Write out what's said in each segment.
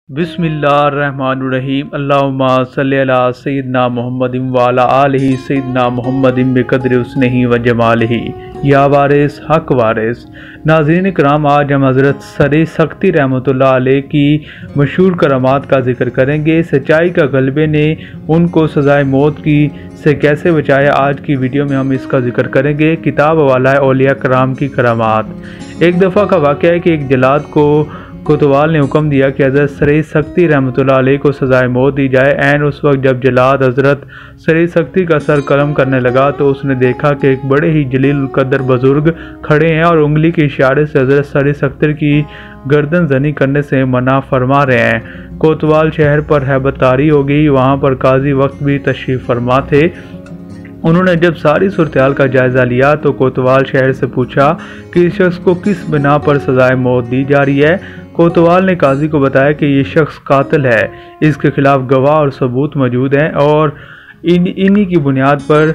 बिस्मिल्लाहिर्रहमानिर्रहीम अल्लाहुम्मा सल्ली अला सय्यिदना मुहम्मदिन व अला आलिहि सय्यिदना मुहम्मदिन बिक़द्रि हुस्निही व जमालिही या वारिस हक वारिस। नाज़रीन इकराम, आज हम हज़रत सरे सख्ती रहमतुल्लाह अलैह की मशहूर करामात का जिक्र करेंगे। सच्चाई का गलबे ने उनको सज़ाए मौत की से कैसे बचाया, आज की वीडियो में हम इसका जिक्र करेंगे। किताब वाला है औलिया कराम की करामात। एक दफ़ा का वाक़या है कि एक जलाद को कोतवाल ने हुक्म दिया कि हज़रत सरे सख्ती रहमतुल्लाह अलैह को सज़ाए मौत दी जाए। ऐन उस वक्त जब जलाद हज़रत सरे सख्ती का सर कलम करने लगा तो उसने देखा कि एक बड़े ही जलील कदर बुजुर्ग खड़े हैं और उंगली के इशारे से हज़रत सरे सख्ती की गर्दन जनी करने से मना फरमा रहे हैं। कोतवाल शहर पर हैबत तारी हो गई। वहाँ पर काजी वक्त भी तशरीफ़ फरमा थे। उन्होंने जब सारी सूरत-ए-हाल का जायज़ा लिया तो कोतवाल शहर से पूछा कि इस शख्स को किस बिना पर सज़ाए मौत दी जा रही है। कोतवाल ने काजी को बताया कि ये शख्स कातिल है, इसके खिलाफ गवाह और सबूत मौजूद हैं और इन्हीं की बुनियाद पर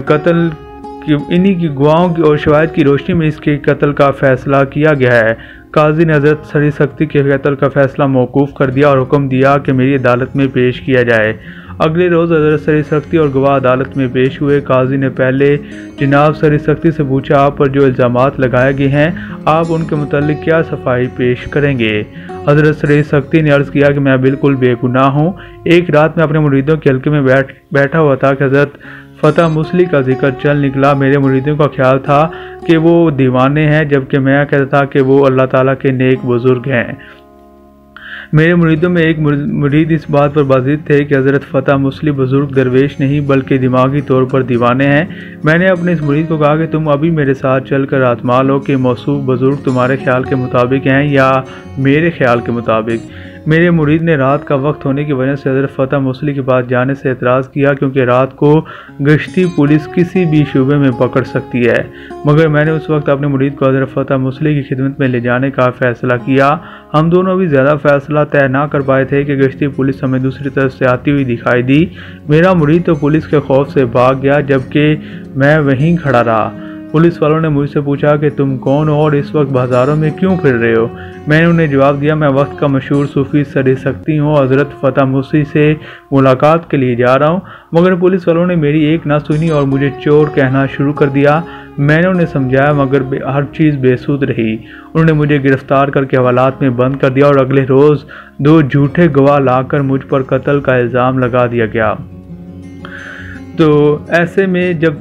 इन्हीं की गवाहों की और शवाहिद की रोशनी में इसके कत्ल का फैसला किया गया है। काजी ने हज़रत सरे सख्ती के कत्ल का फैसला मौकूफ़ कर दिया और हुक्म दिया कि मेरी अदालत में पेश किया जाए। अगले रोज़ हज़रत सरे सख्ती और गवाह अदालत में पेश हुए। काजी ने पहले जनाब सरे सख्ती से पूछा, आप पर जो इल्ज़ामात लगाए गए हैं आप उनके मुतालिक क्या सफाई पेश करेंगे। हज़रत सरे सख्ती ने अर्ज़ किया कि मैं बिल्कुल बेगुनाह हूँ। एक रात में अपने मुरीदों के हल्के में बैठा हुआ था कि हज़रत फ़तह मुसली का जिक्र चल निकला। मेरे मुरीदों का ख्याल था कि वो दीवाने हैं, जबकि मैं कहता था कि वो अल्लाह ताला के नेक बुज़ुर्ग हैं। मेरे मुरीदों में एक मुरीद इस बात पर बाज़िद थे कि हज़रत फ़तह मुसली बुज़ुर्ग दरवेश नहीं बल्कि दिमागी तौर पर दीवाने हैं। मैंने अपने इस मुरीद को कहा कि तुम अभी मेरे साथ चलकर आज़मा लो कि मौसूफ बुज़ुर्ग तुम्हारे ख्याल के मुताबिक हैं या मेरे ख्याल के मुताबिक। मेरे मुरीद ने रात का वक्त होने की वजह से हज़रत फ़तह मुसली के पास जाने से एतराज़ किया, क्योंकि रात को गश्ती पुलिस किसी भी शूबे में पकड़ सकती है। मगर मैंने उस वक्त अपने मुरीद को हज़रत फ़तह मुसली की खिदमत में ले जाने का फ़ैसला किया। हम दोनों भी ज़्यादा फ़ैसला तय ना कर पाए थे कि गश्ती पुलिस हमें दूसरी तरफ से आती हुई दिखाई दी। मेरा मुरीद तो पुलिस के खौफ से भाग गया, जबकि मैं वहीं खड़ा रहा। पुलिस वालों ने मुझसे पूछा कि तुम कौन हो और इस वक्त बाज़ारों में क्यों फिर रहे हो। मैंने उन्हें जवाब दिया, मैं वक्त का मशहूर सूफ़ी सरे सख्ती हूँ, हज़रत फ़तह मुसली से मुलाकात के लिए जा रहा हूँ। मगर पुलिस वालों ने मेरी एक ना सुनी और मुझे चोर कहना शुरू कर दिया। मैंने उन्हें समझाया मगर हर चीज़ बेसुध रही। उन्होंने मुझे गिरफ़्तार करके हवालात में बंद कर दिया और अगले रोज़ 2 झूठे गवाह लाकर मुझ पर कत्ल का इल्ज़ाम लगा दिया गया। तो ऐसे में जब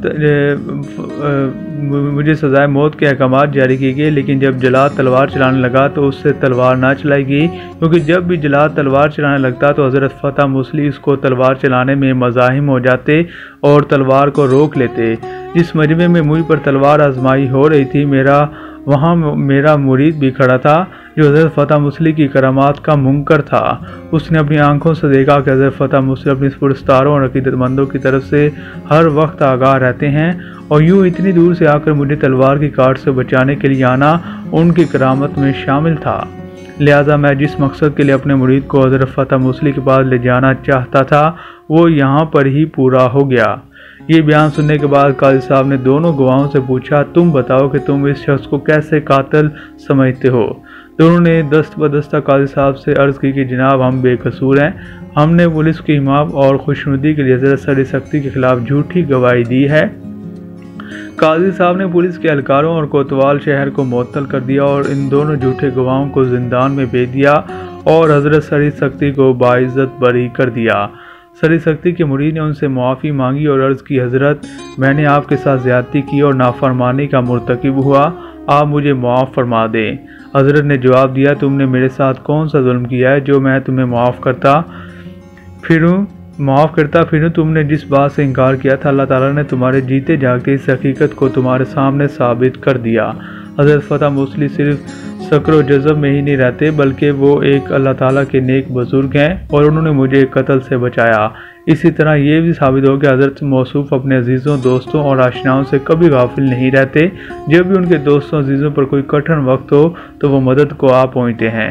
मुझे सज़ाए मौत के अहकामात जारी किए गए, लेकिन जब जलाद तलवार चलाने लगा तो उससे तलवार ना चलाई गई, क्योंकि जब भी जलाद तलवार चलाने लगता तो हज़रत फ़तह मुसली इसको तलवार चलाने में मज़ाहिम हो जाते और तलवार को रोक लेते। जिस मजमे में मुझ पर तलवार आजमाई हो रही थी वहाँ मेरा मुरीद भी खड़ा था जो हज़रत फ़तह मुसली की करामात का मुनकर था। उसने अपनी आंखों से देखा कि हज़रत फ़तह मुसली अपनी पुरस्कारों और अक़ीदतमंदों की तरफ से हर वक्त आगाह रहते हैं और यूँ इतनी दूर से आकर मुझे तलवार की काट से बचाने के लिए आना उनकी करामत में शामिल था। लिहाजा मैं जिस मकसद के लिए अपने मुरीद को हज़रत फ़तह मुसली के पास ले जाना चाहता था वो यहाँ पर ही पूरा हो गया। ये बयान सुनने के बाद काजी साहब ने दोनों गवाहों से पूछा, तुम बताओ कि तुम इस शख्स को कैसे कातिल समझते हो। दोनों ने दस्त बदस्ता काजी साहब से अर्ज़ की कि जनाब हम बेकसूर हैं। हमने पुलिस की हिमायत और खुशनुदी के लिए हज़रत सरे सख्ती के खिलाफ झूठी गवाही दी है। काजी साहब ने पुलिस के एहलकारों और कोतवाल शहर को मुअत्तल कर दिया और इन दोनों झूठे गवाहों को जिंदान में भेज दिया और हज़रत सरे सख्ती को बाइज़्ज़त बरी कर दिया। सरे सख्ती के मुरीद ने उनसे मुआफ़ी मांगी और अर्ज़ की, हज़रत मैंने आपके साथ ज़्यादती की और नाफरमानी का मुर्तकिब हुआ, आप मुझे मुआफ़ फरमा दें। हज़रत ने जवाब दिया, तुमने मेरे साथ कौन सा जुल्म किया है जो मैं तुम्हें माफ़ करता फिरूं। तुमने जिस बात से इनकार किया था अल्लाह ताला ने तुम्हारे जीते जागते इस हकीकत को तुम्हारे सामने साबित कर दिया। हज़रत फ़तह मुसली सिर्फ सकरो जज़ब में ही नहीं रहते बल्कि वो एक अल्लाह ताला के नेक बुज़ुर्ग हैं और उन्होंने मुझे कत्ल से बचाया। इसी तरह ये भी साबित हो कि हज़रत मौसूफ़ अपने अजीज़ों, दोस्तों और आशनाओं से कभी गाफिल नहीं रहते। जब भी उनके दोस्तों अजीज़ों पर कोई कठिन वक्त हो तो वो मदद को आ पहुँचते हैं।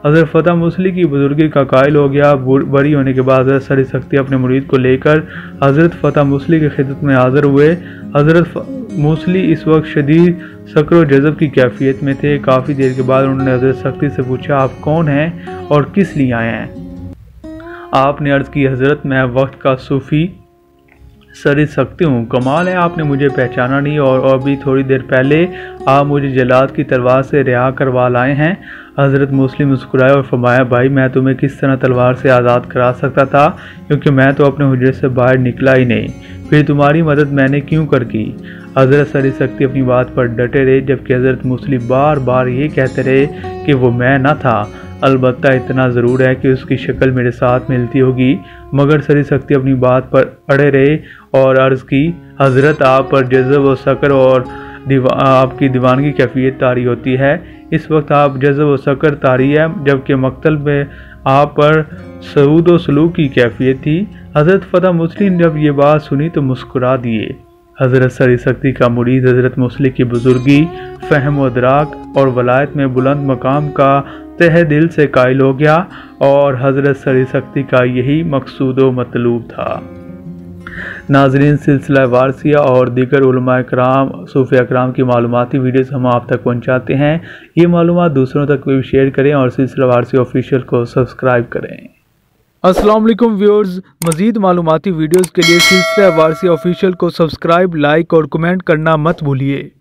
حضرت فتح موصلی کی بزرگی کا قائل ہو گیا۔ بری ہونے کے بعد حضرت سر سختی اپنے مرید کو لے کر حضرت فتح موصلی کی خدمت میں حاضر ہوئے۔ حضرت موصلی اس وقت شدید سکر و جذب کی کیفیت میں تھے۔ کافی دیر کے بعد انہوں نے حضرت سختی سے پوچھا، آپ کون ہیں اور کس لیے آئے ہیں؟ آپ نے عرض کی، حضرت میں وقت کا صوفی سر سختی ہوں، کمال ہے آپ نے مجھے پہچانا نہیں، اور ابھی تھوڑی دیر پہلے آپ مجھے جلاد کی تلوار سے رہا کروا لائے ہیں۔ حضرت موصلی مسکرائے اور فرمایا، بھائی میں تمہیں کس طرح تلوار سے آزاد کرا سکتا تھا، کیونکہ میں تو اپنے حجرے سے باہر نکلا ہی نہیں، پھر تمہاری مدد میں نے کیوں کر کی؟ حضرت سر سختی اپنی بات پر ڈٹے رہے، جبکہ حضرت موصلی بار بار یہ کہتے رہے کہ وہ میں نہ تھا، البتہ اتنا ضرور ہے کہ اس کی شکل میرے ساتھ ملتی ہوگی، مگر سر سختی اپنی بات پر اڑے رہے اور عرض کی، حضرت آپ پر جذب و سکر اور آپ کی دیوانگی کیفیت طاری ہوتی ہے، اس وقت آپ جذب و سکر طاری ہے، جبکہ مقتل میں آپ پر سعود و سلوک کی کیفیت تھی۔ حضرت فتح موصلی نے جب یہ بات سنی تو مسکرا دیے۔ حضرت سر سختی کا مرید حضرت موصلی کی بزرگی، فہم و ادراک اور ولایت میں بلند مقام کا تہ دل سے قائل ہو گیا، اور حضرت سر سختی کا یہی مقصود و مطلوب تھا۔ ناظرین، سلسلہ وارثیہ اور دیگر علماء کرام، صوفیاء کرام کی معلوماتی ویڈیوز ہم آپ تک پہنچاتے ہیں۔ یہ معلومات دوسروں تک بھی شیئر کریں اور سلسلہ وارثیہ آفیشیل کو سبسکرائب کریں۔ السلام علیکم ویورز، مزید معلوماتی ویڈیوز کے لیے سلسلہ وارثیہ آفیشیل کو سبسکرائب، لائک اور کمنٹ کرنا مت بھولیے۔